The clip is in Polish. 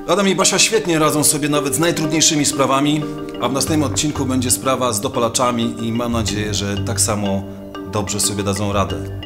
Adam i Basia świetnie radzą sobie nawet z najtrudniejszymi sprawami, a w następnym odcinku będzie sprawa z dopalaczami i mam nadzieję, że tak samo dobrze sobie dadzą radę.